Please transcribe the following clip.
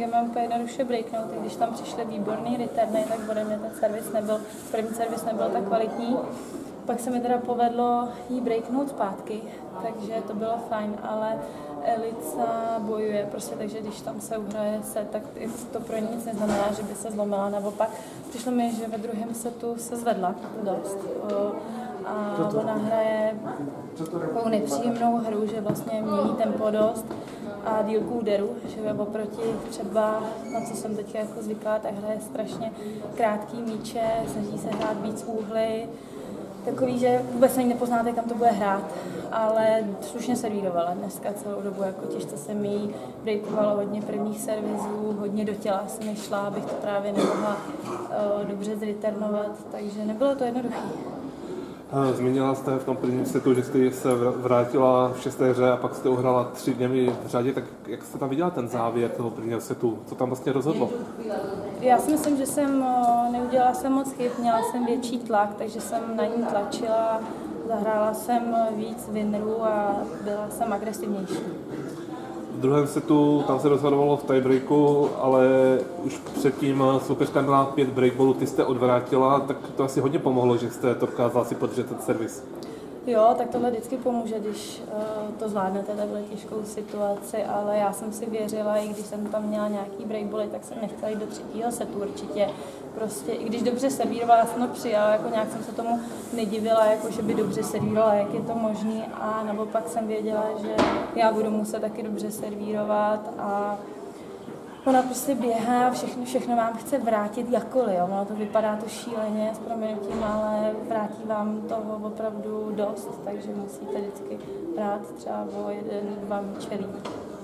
mám úplně jednoduše breaknout, i když tam přišly výborný returny, tak ode mě ten servis nebyl, první servis nebyl tak kvalitní. Pak se mi teda povedlo jí breaknout zpátky, takže to bylo fajn, ale Elica bojuje prostě, takže když tam se uhraje set, tak to pro ní nic neznamená, že by se zlomila, naopak. Přišlo mi, že ve druhém setu se zvedla dost. A ona hraje takovou nepříjemnou hru, že vlastně mění tempo dost a dílku úderu, že oproti třeba, na co jsem teď jako zvyklá, tak hraje strašně krátký míče, snaží se hrát víc úhly, takový, že vůbec ani nepoznáte, kam to bude hrát, ale slušně servírovala dneska celou dobu, jako těžce se mi breakovalo hodně prvních servisů, hodně do těla jsem nešla, abych to právě nemohla dobře zreturnovat, takže nebylo to jednoduché. Zmínila jste v tom prvním setu, že jste se vrátila v 6. hře a pak jste uhrála 3 dny v řadě, tak jak jste tam viděla ten závěr toho prvního setu? Co tam vlastně rozhodlo? Já si myslím, že jsem neudělala moc chyb, měla jsem větší tlak, takže jsem na ní tlačila, zahrála jsem víc winnerů a byla jsem agresivnější. V druhém setu tam se rozhodovalo v tiebreaku, ale už předtím soupeřka měla 5 breakballů, ty jste odvrátila, tak to asi hodně pomohlo, že jste to dokázala si podržet ten servis. Jo, tak tohle vždycky pomůže, když to zvládnete takhle těžkou situaci, ale já jsem si věřila, i když jsem tam měla nějaký breakbally, tak jsem nechtěla jít do 3. setu určitě. Prostě, i když dobře servírovala, já jsem to přijala, jako nějak jsem se tomu nedivila, jako že by dobře servírovala, jak je to možné, a naopak jsem věděla, že já budu muset taky dobře servírovat a ona prostě běhá, všechno vám chce vrátit jakkoliv, jo. Ono to vypadá to šíleně s proměnutím, ale vrátí vám toho opravdu dost, takže musíte vždycky brát třeba o 1, 2 míče líp.